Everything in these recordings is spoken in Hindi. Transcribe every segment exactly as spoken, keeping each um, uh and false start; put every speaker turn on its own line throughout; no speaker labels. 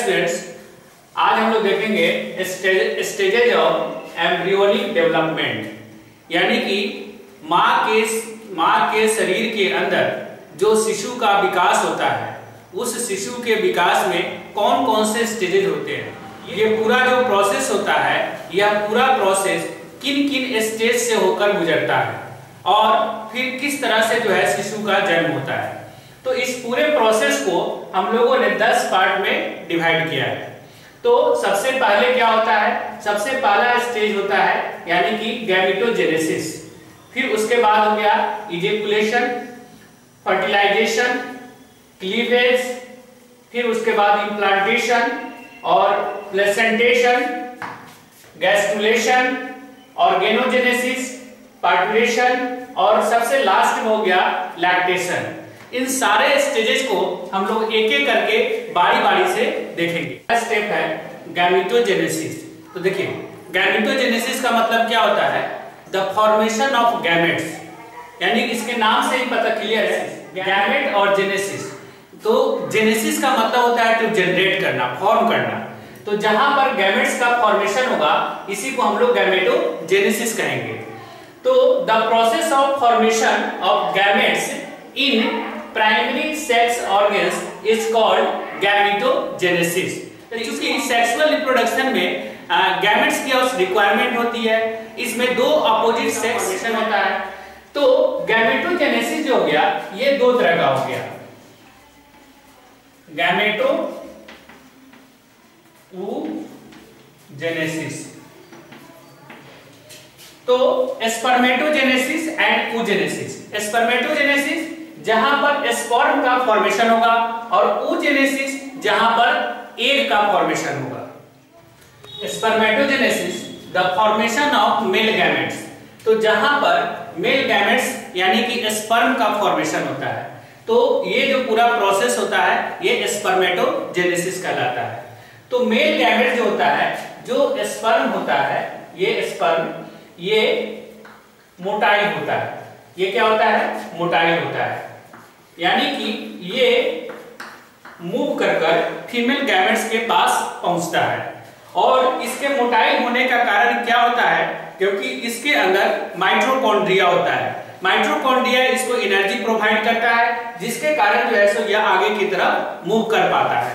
स्टूडेंट्स, आज हम लोग देखेंगे स्टेजेज ऑफ एम्ब्रियोनिक डेवलपमेंट, यानी कि माँ के माँ के शरीर के अंदर जो शिशु का विकास होता है, उस शिशु के विकास में कौन कौन से स्टेजेज होते हैं। ये पूरा जो प्रोसेस होता है, यह पूरा प्रोसेस किन किन स्टेज से होकर गुजरता है और फिर किस तरह से जो है शिशु का जन्म होता है। तो इस पूरे प्रोसेस को हम लोगों ने दस पार्ट में डिवाइड किया है। तो सबसे पहले क्या होता है, सबसे पहला स्टेज होता है यानी कि गैमेटोजेनेसिस। फिर उसके बाद हो गया इजेकुलेशन, फर्टिलाइजेशन, क्लीवेज, फिर उसके बाद इम्प्लांटेशन और प्लेसेंटेशन, गैस्ट्रुलेशन, ऑर्गेनोजेनेसिस, पार्टुरेशन और सबसे लास्ट में हो गया लैक्टेशन। इन सारे स्टेजेस को हम लोग एक एक करके बारी बारी से देखेंगे। पहला स्टेप है गैमेटोजेनेसिस। तो देखिए, गैमेटोजेनेसिस का मतलब क्या होता है, द फॉर्मेशन ऑफ गैमेट्स, यानी इसके नाम से ही पता क्लियर है, गैमेट और जेनेसिस। तो जेनेसिस का मतलब होता है टू जनरेट करना, फॉर्म करना। तो जहां पर गैमेट्स का फॉर्मेशन होगा, इसी को हम लोग गैमेटोजेनेसिस कहेंगे। तो the process of formation of gametes in primary sex organs is called gametogenesis. क्योंकि सेक्सुअल रिप्रोडक्शन में गैमेट्स की रिक्वायरमेंट होती है, इसमें दो अपोजिट सेक्स फॉर्मेशन होता है। तो गैमेटोजेनेसिस जो हो गया, ये दो तरह का हो गया, गैमेटो जेनेसिस। तो स्पर्मेटोजेनेसिस एंड oogenesis। स्पर्मेटोजेनेसिस जहां पर स्पर्म का फॉर्मेशन होगा और oogenesis जहां पर एग का फॉर्मेशन होगा। Spermatogenesis the formation of male gametes, तो जहां पर मेल गैमेट्स यानी कि स्पर्म का फॉर्मेशन होता है। तो ये जो पूरा प्रोसेस होता है, ये स्पर्मेटोजेनेसिस कहलाता है। तो मेल गैमेट जो होता है, जो स्पर्म होता है, ये स्पर्म ये मोटाइल होता है। ये क्या होता है, मोटाइल होता है, यानी कि ये मूव कर कर फीमेल गैमेट्स के पास पहुंचता है। और इसके मोटाइल होने का कारण क्या होता है, क्योंकि इसके अंदर माइटोकॉन्ड्रिया होता है। माइटोकॉन्ड्रिया इसको एनर्जी प्रोवाइड करता है, जिसके कारण जो है सो यह आगे की तरफ मूव कर पाता है।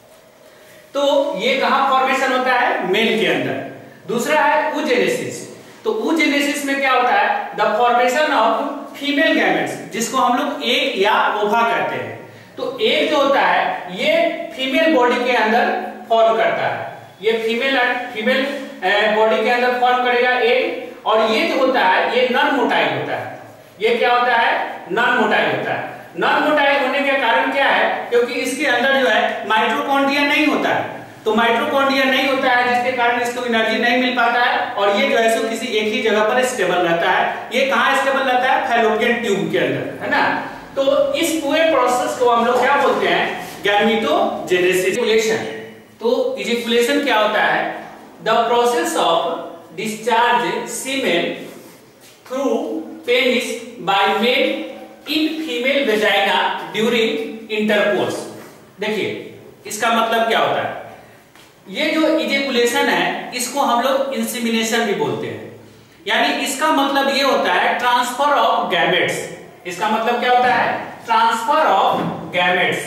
तो ये कहां फॉर्मेशन होता है, मेल के अंदर। दूसरा है oogenesis। तो oogenesis में क्या होता है, the formation of female gametes, जिसको हम लोग एग या ओवा कहते हैं। तो एग जो होता है, ये फीमेल बॉडी के अंदर फॉर्म करता है। ये फीमेल फीमेल बॉडी के अंदर फॉर्म करेगा एग, और ये जो होता है, ये नॉन मोटाइल होता है। ये क्या होता है, नॉन मोटाइल होता है। नॉन मोटाइल होने के कारण क्या है, क्योंकि इसके अंदर जो है माइटोकॉन्ड्रिया नहीं होता है। तो माइटोकॉन्ड्रिया नहीं होता है, जिसके कारण इसको एनर्जी नहीं मिल पाता है, और ये जो है सो किसी एक ही जगह पर स्टेबल रहता है। ये कहां स्टेबल रहता है, फैलोपियन ट्यूब के अंदर, है ना। तो इस पूरे प्रोसेस को हम लोग क्या बोलते हैं, गैमेटोजेनेसिस। तो इजेकुलेशन क्या होता है, the process of discharge semen through penis by male in female vagina during intercourse. देखिए, इसका मतलब क्या होता है, ये जो इजेकुलेशन है, इसको हम लोग इंसेमिनेशन भी बोलते हैं। यानी इसका मतलब ये होता है ट्रांसफर ऑफ गैमेट्स। इसका मतलब क्या होता है, ट्रांसफर ऑफ गैमेट्स।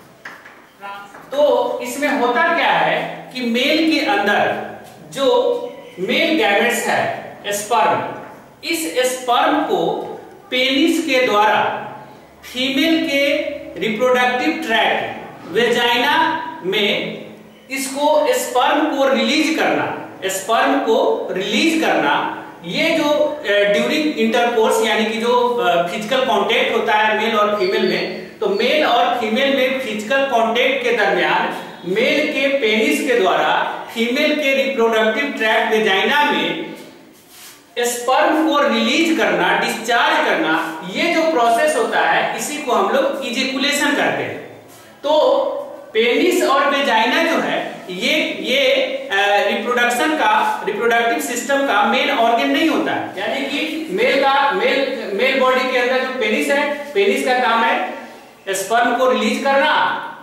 तो इसमें होता क्या है कि मेल के अंदर जो मेल गैमेट्स है, स्पर्म, इस स्पर्म को पेनिस के द्वारा फीमेल के रिप्रोडक्टिव ट्रैक्ट वेजाइना में इसको स्पर्म को रिलीज करना, स्पर्म को रिलीज करना, ये जो ड्यूरिंग इंटरकोर्स यानी कि जो फिजिकल कांटेक्ट होता है मेल और फीमेल में, तो मेल और फीमेल में फिजिकल कांटेक्ट के दरमियान मेल के पेनिस के द्वारा फीमेल के रिप्रोडक्टिव ट्रैक्ट वेजाइना में स्पर्म को रिलीज करना, डिस्चार्ज करना, ये जो प्रोसेस होता है, इसी को हम लोग इजेकुलेशन कहते हैं। तो पेनिस और वेजाइना जो है, ये ये रिप्रोडक्शन का, रिप्रोडक्टिव सिस्टम का मेन ऑर्गन नहीं होता है। यानी कि मेल का मेल मेल बॉडी के अंदर जो पेनिस है, पेनिस का काम है स्पर्म को रिलीज करना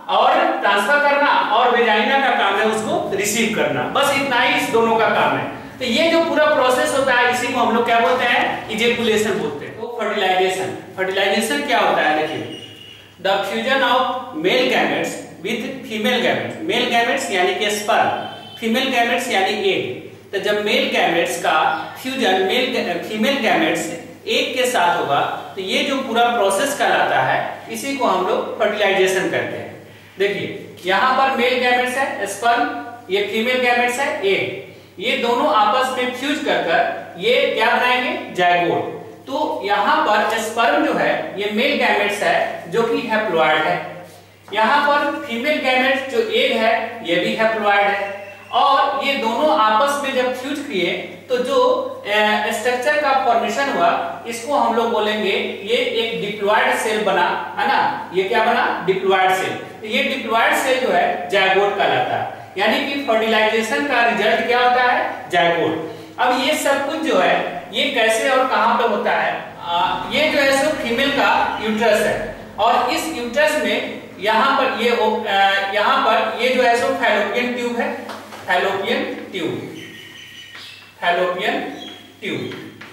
और ट्रांसफर करना, और वेजाइना का काम है उसको रिसीव करना। बस इतना ही इस दोनों का काम है। तो ये जो पूरा प्रोसेस होता है इसी को हम लोग क्या बोलते हैं, इजेकुलेशन बोलते हैं। तो फर्टिलाइजेशन, फर्टिलाइजेशन क्या होता है, देखिए the fusion of male gametes with female gametes, male gametes यानी कि स्पर्म, फीमेल गैमेट्स यानी एग। तो जब मेल गैमेट्स का fusion male female gametes egg के साथ होगा तो ये जो पूरा प्रोसेस कहलाता है इसी को हम लोग फर्टिलाइजेशन करते हैं। देखिए यहाँ पर मेल गैमेट्स है स्पर्म, ये फीमेल गैमेट्स है एग, ये दोनों आपस में फ्यूज कर कर ये क्या बनाएंगे, जायगोट। तो यहाँ पर स्पर्म जो है ये मेल गैमेट्स है जो कि हैप्लॉइड है, यहाँ पर फीमेल गैमेट्स जो एग है ये भी हैप्लॉइड है, और ये दोनों आपस में जब फ्यूज किए तो जो स्ट्रक्चर का फॉर्मेशन हुआ इसको हम लोग बोलेंगे ये एक डिप्लॉइड सेल बना, है ना, ये क्या बना, डिप्लॉइड सेल। तो ये डिप्लॉइड सेल जो है जायगोट कहलाता है, यानी कि फर्टिलाइजेशन का रिजल्ट क्या होता है, जायगोट। अब ये सब कुछ जो है ये कैसे और कहां पे होता है, आ, ये जो है सो फीमेल का यूट्रस है, और इस यूट्रस में यहाँ पर ये यहाँ पर ये जो है सो फैलोपियन ट्यूब है, फैलोपियन ट्यूब, फैलोपियन ट्यूब।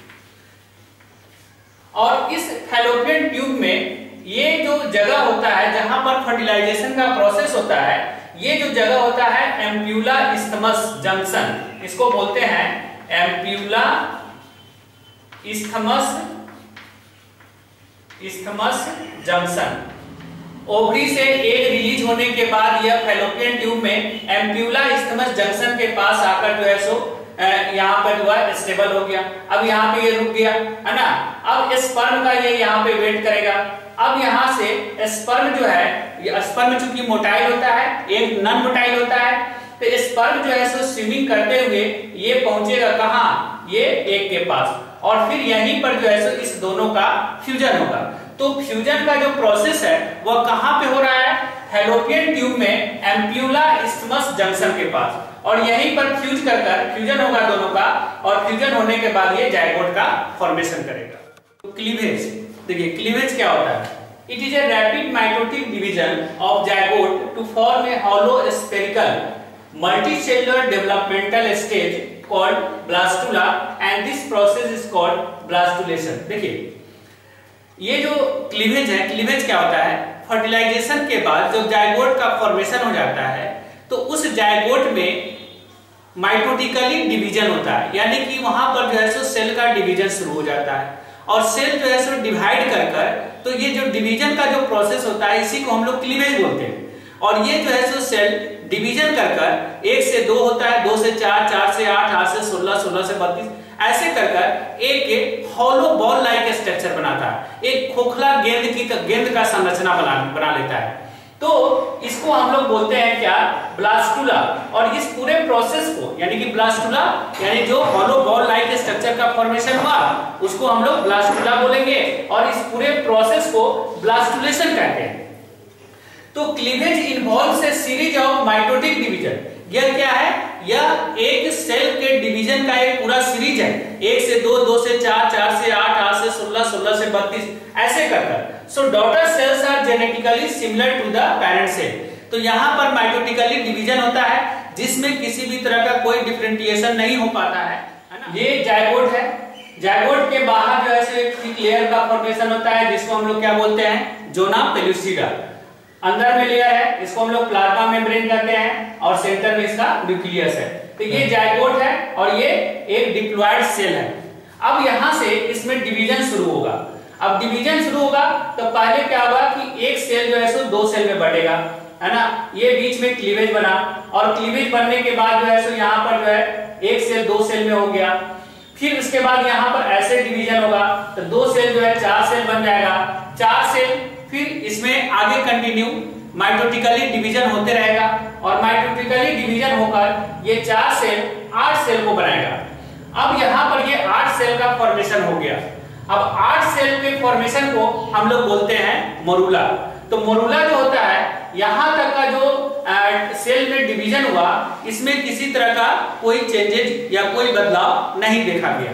और इस फैलोपियन ट्यूब में ये जो जगह होता है जहां पर फर्टिलाइजेशन का प्रोसेस होता है, ये जो जगह होता है एम्प्यूला इस्थमस जंक्शन, इसको बोलते हैं ampulla isthmus isthmus junction. Ovary से एग रिलीज होने के बाद यह फैलोपियन ट्यूब में एम्प्यूला इस्थमस जंक्शन के पास आकर जो है सो यहाँ पर जो है स्टेबल हो गया। अब यहाँ पे ये रुक गया, है ना। अब स्पर्म का ये यहाँ पे वेट करेगा। अब यहाँ से स्पर्म जो है, ये स्पर्म चूंकि मोटाइल होता है, एग नॉन मोटाइल होता है, तो स्पर्म जो है सो स्विमिंग करते हुए ये पहुंचेगा कहाँ, ये एग के पास, और फिर यहीं पर जो है सो इस दोनों का फ्यूजन होगा। तो फ्यूजन का जो प्रोसेस है वह कहां पे हो रहा है, फैलोपियन ट्यूब में एम्प्यूला इस्थमस जंक्शन के पास, और यहीं पर फ्यूज कर कर फ्यूजन होगा दोनों का, और फ्यूजन होने के बाद ये जायगोट का फॉर्मेशन करेगा। तो क्लीवेज, देखिए क्लीवेज क्या होता है, it is a rapid mitotic division of zygote to form a hollow spherical multicellular developmental stage called blastula, and this process is called blastulation. देखिए ये जो क्लीवेज है, क्लीवेज क्या होता है, फर्टिलाइजेशन के बाद जब जायगोट का फॉर्मेशन हो जाता है तो उस जायगोट में माइटोटिकली डिवीजन होता है, यानी कि वहां पर जो है सो सेल का डिवीजन शुरू हो जाता है, और सेल जो है सो डिवाइड कर कर, तो ये जो डिवीजन का जो प्रोसेस होता है इसी को हम लोग क्लीवेज बोलते हैं। और ये जो है सो सेल डिवीजन कर कर एक से दो होता है, दो से चार, चार से आठ, आठ से सोलह, सोलह से बत्तीस, ऐसे कर कर एक हॉलो बॉल लाइक स्ट्रक्चर बनाता है, एक खोखला गेंद की गेंद का संरचना बना बना लेता है। तो इसको हम लोग बोलते हैं क्या, ब्लास्टुला। और इस पूरे प्रोसेस को, यानी कि ब्लास्टुला यानी जो हॉलो बॉल लाइक स्ट्रक्चर का फॉर्मेशन हुआ उसको हम लोग ब्लास्टुला बोलेंगे, और इस पूरे प्रोसेस को ब्लास्टुलेशन कहते हैं। तो cleavage involves a series of mitotic division. यह क्या है, यह एक सेल के डिवीजन का एक पूरा सीरीज है, एक से दो, दो से चार, चार से आठ, आठ से सोलह, सोलह से बत्तीस, ऐसे करकर। So daughter cells are genetically similar to the parent cell. तो यहाँ पर माइटोटिकली डिवीजन होता है जिसमें किसी भी तरह का कोई डिफरेंशिएशन नहीं हो पाता है, है ना। ये जायगोट है, जायगोट के बाहर जो है एक थिक लेयर का फॉर्मेशन होता है जिसको हम लोग क्या बोलते हैं, जोना पेलुसिडा। अंदर में लेयर है, इसको हम लोग प्लाज्मा मेम्ब्रेन कहते हैं, और सेंटर में इसका न्यूक्लियस है। तो ये जायगोट है और ये एक डिप्लॉइड सेल है। अब यहाँ से इसमें डिवीजन शुरू होगा। अब डिवीजन शुरू होगा तो पहले क्या होगा कि एक सेल जो है सो दो सेल में बढ़ेगा, है ना। ये बीच में क्लीवेज बना, और क्लीवेज बनने के बाद जो है सो यहाँ पर जो है एक सेल दो सेल में हो गया। फिर उसके बाद यहाँ पर ऐसे डिवीजन होगा तो दो सेल जो है चार सेल बन जाएगा, चार सेल, फिर इसमें आगे कंटिन्यू माइटोटिकली डिवीजन होते रहेगा, और माइटोटिकली डिवीजन होकर ये चार सेल आठ सेल को बनाएगा। अब यहाँ पर ये आठ सेल का फॉर्मेशन हो गया। अब आठ सेल के फॉर्मेशन को हम लोग बोलते हैं मोरूला। तो मोरूला जो होता है, यहाँ तक का जो आ, सेल में डिवीजन हुआ इसमें किसी तरह का कोई चेंजेज या कोई बदलाव नहीं देखा गया।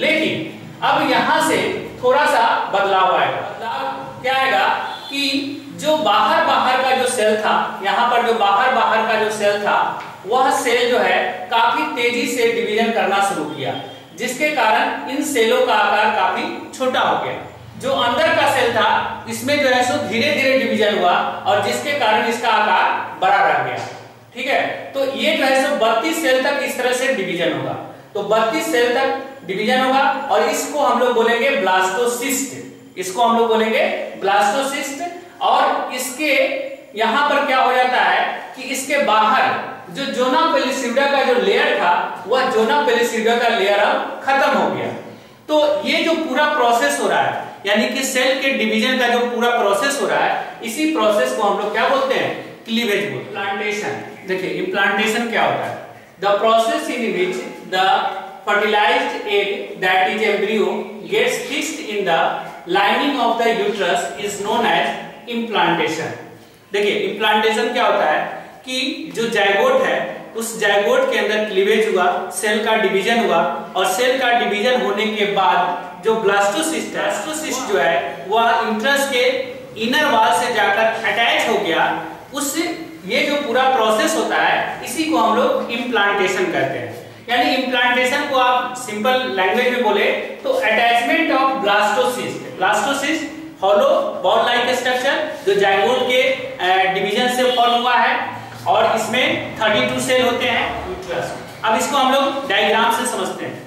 लेकिन अब यहाँ से थोड़ा सा बदलाव आएगा। बदलाव क्या आएगा कि जो बाहर बाहर का जो सेल था, यहाँ पर जो बाहर बाहर का जो सेल था, वह सेल जो है काफी तेजी से डिवीजन करना शुरू किया, जिसके कारण इन सेलों का आकार काफी छोटा हो गया। जो अंदर का सेल था इसमें जो है सो धीरे धीरे डिवीजन हुआ और जिसके कारण इसका आकार बड़ा रह गया। ठीक है, तो ये जो है सो बत्तीस सेल तक इस तरह से डिवीजन होगा। तो बत्तीस सेल तक डिवीजन होगा और इसको हम लोग बोलेंगे ब्लास्टोसिस्ट। इसको हम लोग बोलेंगे ब्लास्टोसिस्ट। और इसके यहाँ पर क्या हो जाता है कि इसके बाहर जो जोना पेलिस्यूडा का जो लेयर था, वह जोना पेलिस्यूडा का लेयर अब खत्म हो गया। तो ये जो पूरा प्रोसेस हो रहा है, यानी कि सेल के डिवीजन का जो पूरा प्रोसेस हो रहा है, इसी प्रोसेस को हम लोग क्या बोलते हैं? क्लीवेज बोलते हैं। इम्प्लांटेशन, देखिए इम्प्लांटेशन क्या होता है? The process in which the fertilised egg that is embryo gets fixed in the lining of the uterus is known as implantation. देखिए इम्प्लांटेशन क्या होता है कि जो जायगोट है, उस जायगोट के अंदर क्लीवेज हुआ, सेल का डिवीजन हुआ और सेल का डिवीजन होने के बाद जो ब्लास्टोसिस्ट है, ब्लास्टोसिस्ट जो है वह यूट्रस के इनर वॉल से जाकर अटैच हो गया। उस ये जो पूरा प्रोसेस होता है, इसी को हम लोग इम्प्लांटेशन कहते हैं। यानी इम्प्लांटेशन को आप सिंपल लैंग्वेज में बोले तो attachment of blastocyst. Blastocyst hollow ball like structure जो जायगोट के डिवीजन से फॉर्म हुआ है और इसमें बत्तीस सेल होते हैं यूट्रस। अब इसको हम लोग डायग्राम से समझते हैं।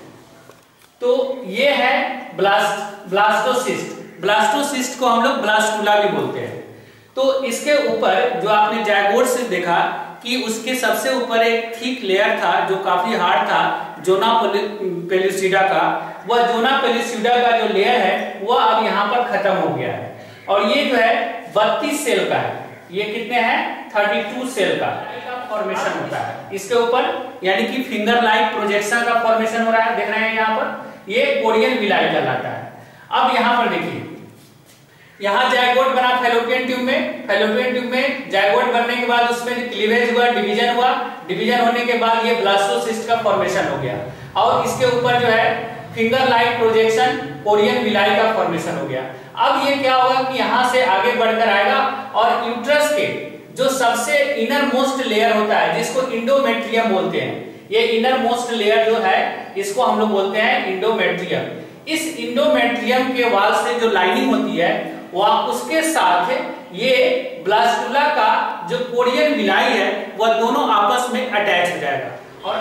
तो ये है ब्लास्ट ब्लास्टोसिस्ट। ब्लास्टोसिस्ट को हम लोग ब्लास्टुला भी बोलते हैं। तो इसके ऊपर जो आपने जायगोट से देखा कि उसके सबसे ऊपर एक थिक लेयर था जो काफी हार्ड था, जोना पेलिस्यूडा का। वह जोना पेलिस्यूडा का जो लेयर है वह अब यहाँ पर खत्म हो गया है और ये जो है बत्तीस सेल का है। ये कितने हैं? बत्तीस सेल का फॉर्मेशन होता है इसके ऊपर, यानी कि फिंगर लाइक प्रोजेक्शन का फॉर्मेशन हो रहा है। देख रहे हैं यहाँ पर, ये कोरियन विलाई कहलाता है। अब यहाँ पर देखिए, यहाँ जायगोट बना फैलोपियन ट्यूब में। फैलोपियन ट्यूब में जायगोट बनने के बाद उसमें क्लीवेज हुआ, डिवीजन हुआ। डिवीजन होने के बाद ये ब्लास्टोसिस्ट का फॉर्मेशन हो गया और इसके ऊपर जो है finger like projection chorion villi का फॉर्मेशन हो गया। अब ये क्या होगा कि यहाँ से आगे बढ़कर आएगा और यूट्रस के जो सबसे इनर मोस्ट लेयर होता है, जिसको इंडोमेट्रियम बोलते हैं, ये इनर मोस्ट लेयर जो है इसको हम लोग बोलते हैं इंडोमेट्रियम। इस इंडोमेट्रियम के वाल से जो लाइनिंग होती है वह उसके साथ ये ब्लास्टुला का जो कोरियन विलाई है वह दोनों आपस में अटैच हो जाएगा। और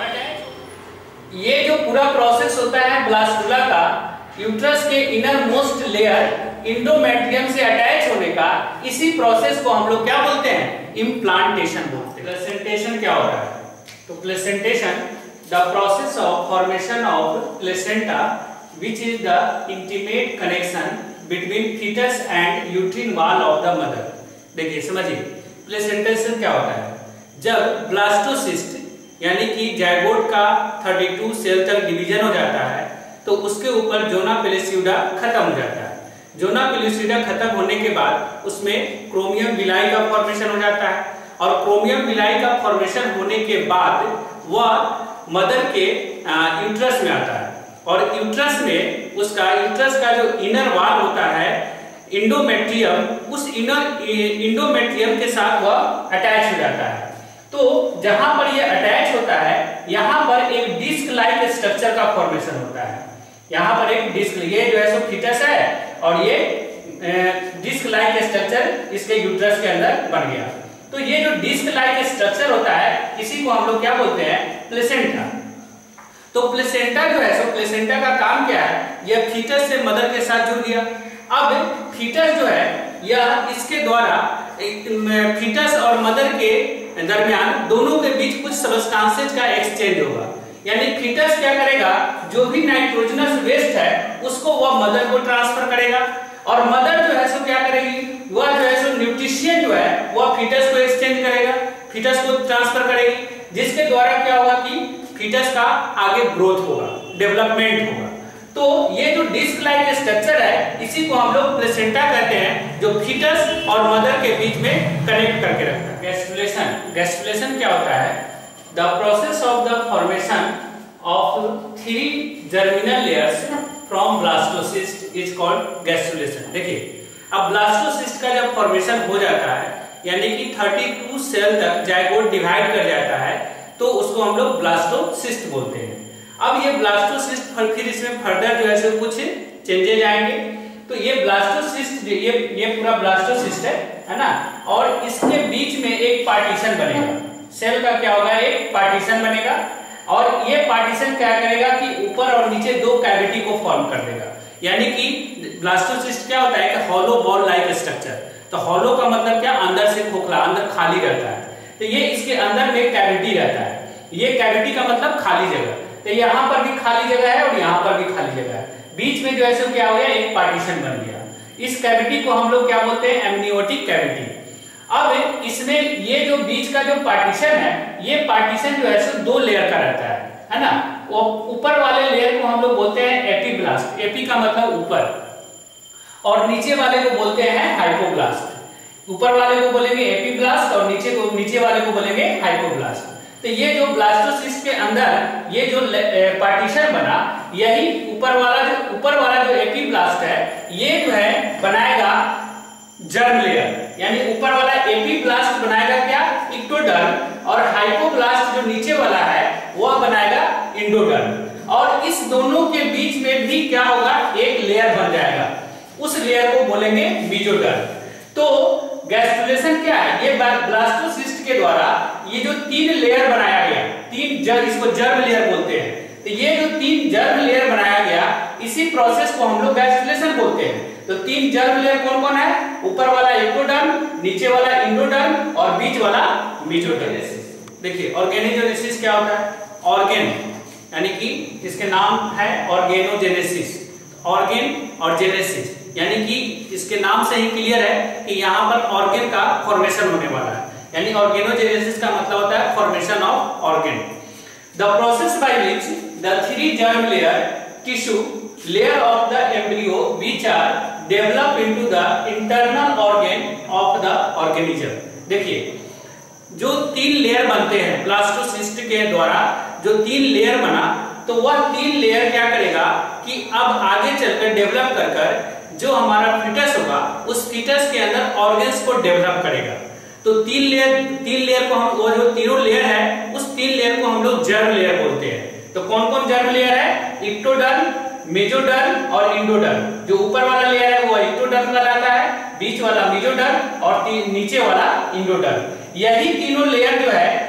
अटैच ये जो पूरा प्रोसेस होता है ब्लास्टुला का यूट्रस के इनर मोस्ट लेयर इंडोमेट्रियम से अटैच होने का, इसी प्रोसेस को हम लोग क्या बोलते हैं? इम्प्लांटेशन बोलते हैं। प्लेसेंटेशन क्या होता है? तो placentation the process of formation of placenta which is the intimate connection between fetus and uterine wall of the mother। देखिए समझिए प्लेसेंटेशन क्या होता है? जब ब्लास्टोसिस्ट यानी कि जायगोट का बत्तीस सेल तक डिवीजन हो जाता है तो उसके ऊपर जोना पेलिस्यूडा खत्म हो जाता है। जोना पेलिस्यूडा खत्म होने के बाद उसमें क्रोमियम विलाई का फॉर्मेशन हो जाता है और क्रोमियम विलाई का फॉर्मेशन होने के बाद वह मदर के यूट्रस में आता है और यूट्रस में उसका यूट्रस का जो इनर वॉल होता है इंडोमेट्रियम, उस इनर इंडोमेट्रियम के साथ वह अटैच हो जाता है। तो जहां पर ये अटैच होता है यहाँ पर एक डिस्क लाइक स्ट्रक्चर का फॉर्मेशन होता है। यहाँ पर एक डिस्क, ये जो है सो फीटस है और ये डिस्क लाइक स्ट्रक्चर इसके यूट्रस के अंदर बन गया। तो ये जो डिस्क लाइक स्ट्रक्चर होता है इसी को हम लोग क्या बोलते हैं? प्लेसेंटा। तो प्लेसेंटा जो है सो प्लेसेंटा का काम क्या है? यह फीटस से मदर के साथ जुड़ गया। अब फीटस जो है यह इसके द्वारा फीटस और मदर के दरमियान दोनों के बीच कुछ सब्सटेंसेस का एक्सचेंज होगा। यानी फीटस क्या करेगा? जो भी नाइट्रोजनस वेस्ट है उसको वह मदर को ट्रांसफर करेगा और मदर जो है सो क्या करेगी? वह जो है सो न्यूट्रिशन जो है वह फीटस को एक्सचेंज करेगा, फीटस को ट्रांसफर करेगी, जिसके द्वारा क्या होगा कि फीटस का आगे ग्रोथ होगा, डेवलपमेंट होगा। तो ये जो डिस्क लाइक स्ट्रक्चर है इसी को हम लोग प्लेसेंटा कहते हैं, जो फीटस और मदर के बीच में कनेक्ट करके रखता है। गैस्ट्रुलेशन, गैस्ट्रुलेशन क्या होता है? The process of the formation of three germinal layers from blastocyst is called gastrulation. देखिए अब ब्लास्टोसिस्ट का जब फॉर्मेशन हो जाता है यानी कि बत्तीस सेल तक जाइगोट डिवाइड कर जाता है तो उसको हम लोग ब्लास्टोसिस्ट बोलते हैं। अब ये ब्लास्टोसिस्ट फिर इसमें फर्दर जो है कुछ चेंजेज आएंगे। तो ये ब्लास्टोसिस्ट ये ये पूरा ब्लास्टोसिस्ट है है ना, और इसके बीच में एक पार्टीशन बनेगा। सेल का क्या होगा, एक पार्टीशन बनेगा और ये पार्टीशन क्या करेगा कि ऊपर और नीचे दो कैविटी को फॉर्म कर देगा। यानी कि ब्लास्टोसिस्ट क्या होता है कि हॉलो बॉल लाइक स्ट्रक्चर। तो हॉलो का मतलब क्या, अंदर से खोखला, अंदर खाली रहता है। तो ये इसके अंदर में कैविटी रहता है। ये कैविटी का मतलब खाली जगह। तो यहाँ पर भी खाली जगह है और यहाँ पर भी खाली जगह है। बीच में जो है सो क्या हो गया, एक पार्टीशन बन गया। इस कैविटी को हम लोग क्या बोलते हैं, एमनियोटिक कैविटी। अब इसमें ये जो बीच का जो पार्टीशन है, ये पार्टीशन जो है सो दो लेयर का रहता है है ना। वो ऊपर वाले लेयर को हम लोग बोलते हैं एपीब्लास्ट। एपी का मतलब ऊपर, और नीचे वाले को बोलते हैं हाइपोब्लास्ट। ऊपर वाले को बोलेंगे एपीब्लास्ट और नीचे को नीचे वाले को बोलेंगे हाइपोब्लास्ट। तो ये जो ब्लास्टोसिस्ट के अंदर ये जो पार्टीशन बना, यही ऊपर वाला जो ऊपर वाला जो एपीब्लास्ट है ये जो है बनाएगा जर्म लेयर। यानी ऊपर वाला एपीब्लास्ट बनाएगा क्या, इक्टोडर्म, और हाइपोब्लास्ट जो नीचे वाला है वह बनाएगा इंडोडर्म। और इस दोनों के बीच में भी क्या होगा, एक लेयर बन जाएगा। उस लेयर को बोलेंगे मेसोडर्म। तो गैस्ट्रुलेशन क्या है, ये ब्लास्टोसिस्ट के द्वारा ये जो तीन लेयर बनाया गया, तीन जर इसको जर्म लेयर बोलते हैं। तो ये जो तीन जर्म लेयर बनाया गया, इसी प्रोसेस को हम लोग गैस्ट्रुलेशन बोलते हैं। तो तीन जर्म लेयर कौन कौन है, ऊपर वाला एक्टोडर्म, नीचे वाला इंडोडर्म और बीच वाला मेसोडर्म। देखिए ऑर्गेनोजेनेसिस क्या होता है, ऑर्गेन यानी कि इसके नाम है ऑर्गेनोजेनेसिस। ऑर्गेन और जेनेसिस यानी कि इसके नाम से ही क्लियर है कि यहाँ पर ऑर्गेन का फॉर्मेशन होने वाला है। यानी ऑर्गेनोजेनेसिस का मतलब होता है formation of organ. The process by which the three germ layer tissue layer of the embryo which are develop into the internal organ of the organism. देखिए जो तीन लेयर बनते हैं ब्लास्टोसिस्ट के द्वारा, जो तीन लेयर बना, तो वह तीन लेयर क्या करेगा कि अब आगे चलकर डेवलप कर कर जो हमारा फीटस होगा उस फीटस के अंदर ऑर्गन्स को डेवलप करेगा। तो तीन लेयर तीन लेयर को हम, वो जो तीनों लेयर है उस तीन लेयर को हम लोग जर्म लेयर बोलते हैं। तो कौन कौन जर्म लेयर है, इक्टोडर्म, मेसोडर्म और इंडोडर्म। जो ऊपर वाला लेयर है वो इक्टोडर्म कहलाता है, बीच वाला मेसोडर्म और नीचे वाला इंडोडर्म। यही तीनों लेयर जो है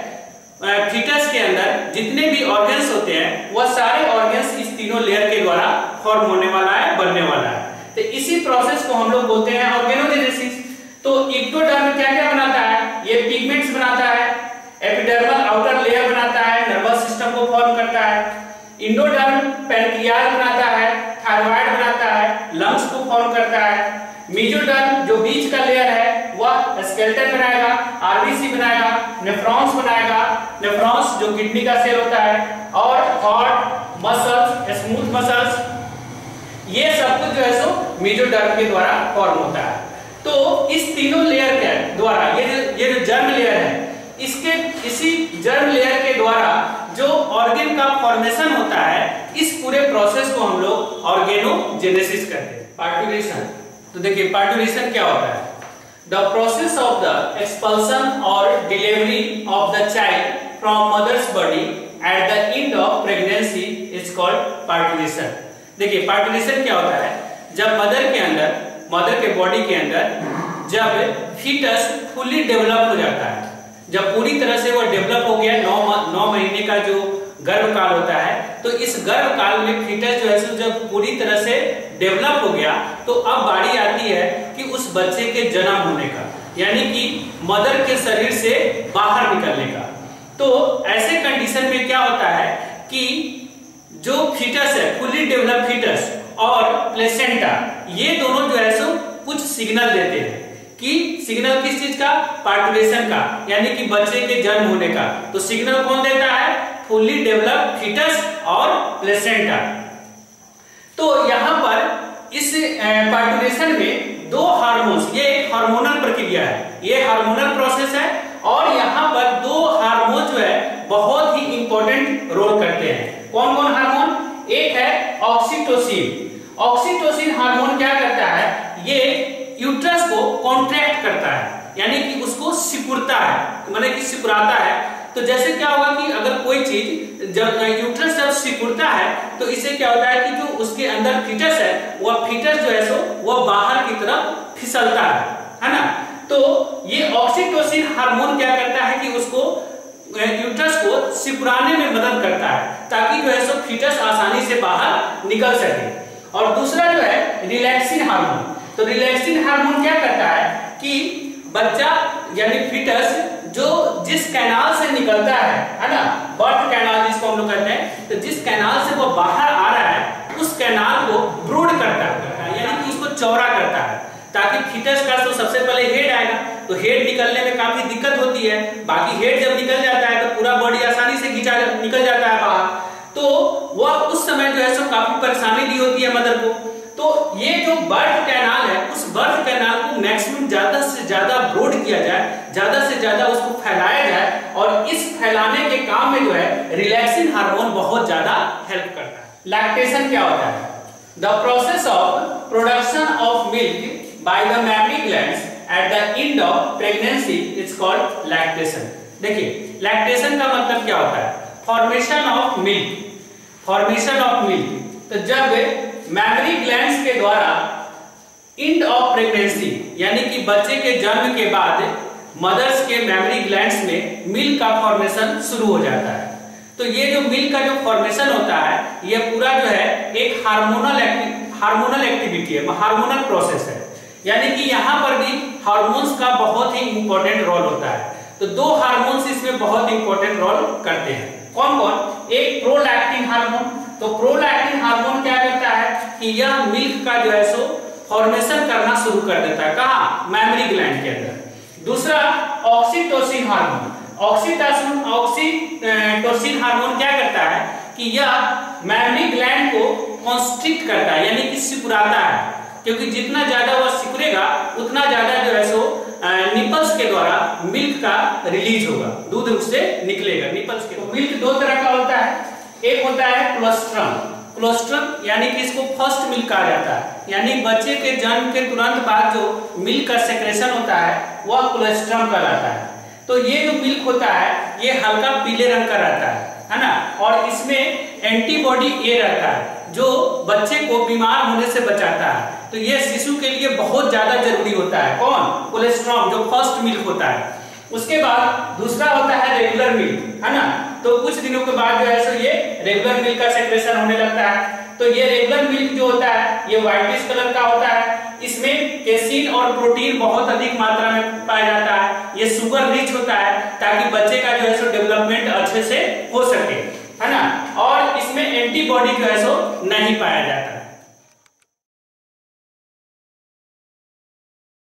फीटस के अंदर जितने भी ऑर्गन्स होते हैं वह सारे ऑर्गन्स इस तीनों लेयर के द्वारा फॉर्म होने वाला है, बनने वाला है। तो इसी प्रोसेस को हम लोग बोलते हैं ऑर्गेनोजेनेसिस। तो इक्टोडर्म क्या क्या बनाता है, ये पिगमेंट्स बनाता है, एपिडर्मल आउटर लेयर बनाता है, नर्वस सिस्टम को फॉर्म करता है। इंडोडर्म पैनक्रियाज बनाता है, थायराइड बनाता है, लंग्स को फॉर्म करता है। मेसोडर्म जो बीच का लेयर है वह स्केलेटन बनाएगा, आरबीसी बनाएगा, नेफ्रॉन्स बनाएगा, नेफ्रॉन्स जो किडनी का सेल होता है, और हार्ट, मसल्स, स्मूथ मसल्स, ये सब कुछ जो है सो मेसोडर्म के द्वारा फॉर्म होता है। तो इस तीनों लेयर के द्वारा ये जो ये जो जर्म लेयर है, इसके इसी जर्म लेयर के द्वारा जो ऑर्गन का फॉर्मेशन होता है, इस पूरे प्रोसेस को हम लोग ऑर्गेनोजेनेसिस कहते हैं। पार्टुलेशन, तो देखिए पार्टुलेशन क्या होता है, the process of the expulsion और delivery of the child from mother's body at the end of pregnancy is called parturition. देखिए पार्टुलेशन क्या होता है, जब मदर के अंदर, मदर के बॉडी के अंदर जब फीटस फुली डेवलप हो जाता है, जब पूरी तरह से वो डेवलप हो गया, नौ नौ महीने का जो गर्भ काल होता है, तो इस गर्भ काल में फीटस जो है जब पूरी तरह से डेवलप हो गया, तो अब बारी आती है कि उस बच्चे के जन्म होने का, यानी कि मदर के शरीर से बाहर निकलने का। तो ऐसे कंडीशन में क्या होता है कि जो फीटस है, फुली डेवलप फीटस और प्लेसेंटा, ये दोनों जो है सो कुछ सिग्नल देते हैं कि सिग्नल किस चीज का, पार्टुलेशन का, यानी कि बच्चे के जन्म होने का। तो सिग्नल कौन देता है, फुली डेवलप फीटस और प्लेसेंटा। तो यहाँ पर इस पार्टुलेशन में दो हार्मोन्स, ये एक हार्मोनल प्रक्रिया है, ये हार्मोनल प्रोसेस है, और यहाँ पर दो हार्मोन जो है बहुत ही इंपॉर्टेंट रोल करते हैं। कौन कौन हार्मोन, एक है ऑक्सीटोसिन। ऑक्सीटोसिन हार्मोन क्या करता है, ये यूट्रस को कॉन्ट्रैक्ट करता है, यानी कि उसको सिकुड़ता है, माने कि सिकुड़ाता है। तो जैसे क्या होगा कि अगर कोई चीज जब यूट्रस जब सिकुड़ता है तो इससे क्या होता है कि जो उसके अंदर फीटस है वह फीटस जो है सो वह बाहर की तरफ फिसलता है, है ना। तो ये ऑक्सीटोसिन हार्मोन क्या करता है कि उसको यूट्रस को सिकुड़ाने में मदद करता है ताकि जो है सो फीटस आसानी से बाहर निकल सके। और दूसरा जो है रिलैक्सिन हार्मोन, तो रिलैक्सिन हार्मोन क्या करता है कि बच्चा यानी फीटस जो जिस कैनाल से निकलता है है ना, बर्थ कैनाल जिसको हम लोग कहते हैं, तो जिस कैनाल से वो बाहर आ रहा है उस कैनाल को ब्रॉड करता है, यानी कि उसको चौड़ा करता है ताकि फीटस का तो सबसे पहले हेड आएगा, तो हेड निकलने में काफी दिक्कत होती है, बाकी हेड जब निकल जाता है तो पूरा बॉडी आसानी से खींचा निकल जाता है बाहर, तो वह उस समय जो है सो काफी परेशानी भी होती है मदर को। तो ये जो बर्थ कैनाल है उस बर्थ कैनाल को मैक्सिमम ज्यादा से ज्यादा ब्रॉड किया जाए, ज्यादा से ज्यादा उसको फैलाया जाए, और इस फैलाने के काम में जो है रिलैक्सिन हार्मोन बहुत ज्यादा हेल्प करता है। लैक्टेशन क्या होता है? The process of production of milk by the mammary glands at the end of pregnancy is called lactation. देखिए लैक्टेशन का मतलब क्या होता है? Formation of milk, formation of milk. तो जब मैमरी ग्लैंड्स के द्वारा एंड ऑफ प्रेगनेंसी यानी कि बच्चे के जन्म के बाद मदर्स के मैमरी ग्लैंड्स में मिल्क का फॉर्मेशन शुरू हो जाता है। तो ये जो मिल्क का जो फॉर्मेशन होता है ये पूरा जो है एक हार्मोनल हार्मोनल एक्टिविटी है, हार्मोनल प्रोसेस है, यानी कि यहाँ पर भी हार्मोन्स का बहुत ही इंपॉर्टेंट रोल होता है। तो दो हार्मोन्स इसमें बहुत इंपॉर्टेंट रोल करते हैं। कौन कौन? एक प्रोलैक्टिन हार्मोन। तो प्रोलैक्टिन हार्मोन क्या करता है कि यह मिल्क का जो है सो फॉर्मेशन करना शुरू कर देता है, कहाँ? मैमरी ग्लैंड के अंदर। दूसरा oxytocin hormone. Oxytocin oxytocin hormone क्या करता है कि यह मैमरी ग्लैंड को कॉन्स्ट्रिक्ट करता है, यानी कि सिकुड़ाता है, क्योंकि जितना ज्यादा वह सिकुड़ेगा उतना ज्यादा जो है सो निपल्स के द्वारा मिल्क का रिलीज होगा, दूध उससे निकलेगा निपल्स के। तो मिल्क दो तरह का होता है, एक होता है क्लोस्ट्रम। क्लोस्ट्रम यानी कि इसको फर्स्ट मिल्क कहा जाता है, यानी बच्चे के जन्म के तुरंत बाद जो मिल्क का सेक्रेशन होता है वह क्लोस्ट्रम कहलाता है। तो ये जो मिल्क होता है ये हल्का पीले रंग का रहता है, है ना, और इसमें एंटीबॉडी ए रहता है जो बच्चे को बीमार होने से बचाता है। तो ये शिशु के लिए बहुत ज्यादा जरूरी होता है। कौन? कोलेस्ट्रॉल, जो फर्स्ट मिल्क होता है। उसके बाद दूसरा होता है रेगुलर मिल्क, है ना। तो कुछ दिनों के बाद जो है सो ये रेगुलर मिल्क का सेक्रेशन होने लगता है। तो ये रेगुलर मिल्क जो होता है ये व्हाइटिश कलर का होता है, इसमें कैसीन और प्रोटीन बहुत अधिक मात्रा में पाया जाता है, ये शुगर रिच होता है ताकि बच्चे का जो है सो डेवलपमेंट अच्छे से हो सके, है ना, और इसमें एंटीबॉडी जो है सो नहीं पाया जाता।